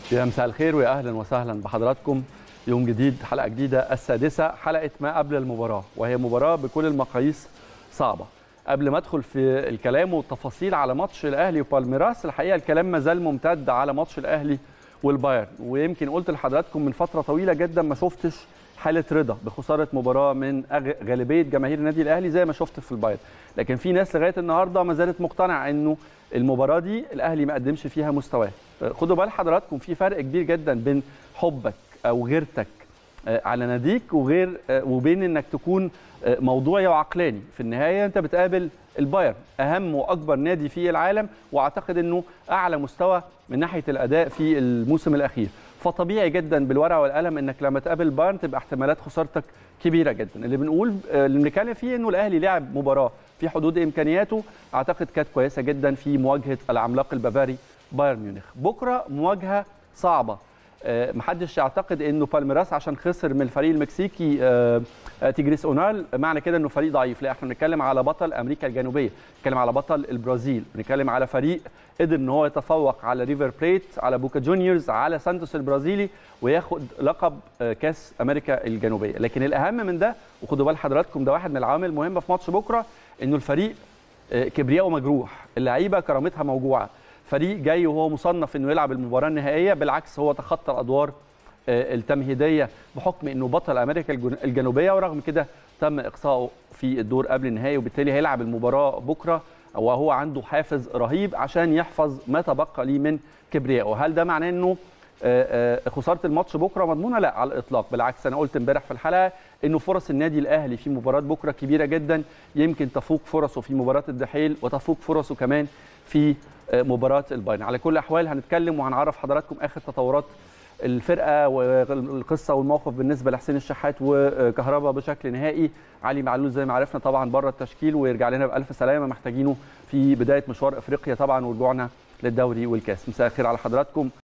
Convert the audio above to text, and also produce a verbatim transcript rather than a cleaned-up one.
يا مساء الخير ويا اهلا وسهلا بحضراتكم. يوم جديد، حلقه جديده، السادسه، حلقه ما قبل المباراه، وهي مباراه بكل المقاييس صعبه. قبل ما ادخل في الكلام والتفاصيل على ماتش الاهلي وبالميراس، الحقيقه الكلام ما زال ممتد على ماتش الاهلي والبايرن، ويمكن قلت لحضراتكم من فتره طويله جدا ما شفتش حاله رضا بخساره مباراه من غالبيه جماهير النادي الاهلي زي ما شفت في البايرن، لكن في ناس لغايه النهارده ما زالت مقتنعه انه المباراه دي الاهلي ما قدمش فيها مستواه. خدوا بال حضراتكم، في فرق كبير جدا بين حبك او غيرتك على ناديك وغير وبين انك تكون موضوعي وعقلاني. في النهايه انت بتقابل البايرن، اهم واكبر نادي في العالم، واعتقد انه اعلى مستوى من ناحيه الاداء في الموسم الاخير، فطبيعي جدا بالورقه والقلم انك لما تقابل البايرن تبقى احتمالات خسارتك كبيره جدا. اللي بنقول اللي بنتكلم فيه انه الاهلي لعب مباراه في حدود امكانياته، اعتقد كانت كويسه جدا في مواجهه العملاق البافاري بايرن ميونخ. بكره مواجهه صعبه، محدش يعتقد انه بالميراس عشان خسر من الفريق المكسيكي تيجريس اونال معنى كده انه فريق ضعيف، لا، احنا بنتكلم على بطل امريكا الجنوبيه، بنتكلم على بطل البرازيل، بنتكلم على فريق قدر ان هو يتفوق على ريفر بليت، على بوكا جونيورز، على سانتوس البرازيلي، وياخد لقب كاس امريكا الجنوبيه. لكن الاهم من ده، وخدوا بال حضراتكم، ده واحد من العوامل المهمه في ماتش بكره، انه الفريق كبرياء ومجروح، اللعيبه كرامتها موجوعه، فريق جاي وهو مصنف انه يلعب المباراه النهائيه، بالعكس هو تخطى الادوار التمهيديه بحكم انه بطل امريكا الجنوبيه، ورغم كده تم اقصائه في الدور قبل النهائي، وبالتالي هيلعب المباراه بكره وهو عنده حافز رهيب عشان يحفظ ما تبقى ليه من كبريائه. هل ده معناه انه خساره الماتش بكره مضمونه؟ لا على الاطلاق، بالعكس. انا قلت امبارح في الحلقه انه فرص النادي الاهلي في مباراه بكره كبيره جدا، يمكن تفوق فرصه في مباراه الدحيل وتفوق فرصه كمان في مباراه البايرن. على كل الاحوال هنتكلم وهنعرف حضراتكم اخر تطورات الفرقه والقصه والموقف بالنسبه لحسين الشحات وكهربا بشكل نهائي. علي معلول زي ما عرفنا طبعا بره التشكيل ويرجع لنا بالف سلامه، محتاجينه في بدايه مشوار افريقيا طبعا ورجوعنا للدوري والكاس. مساء الخير على حضراتكم.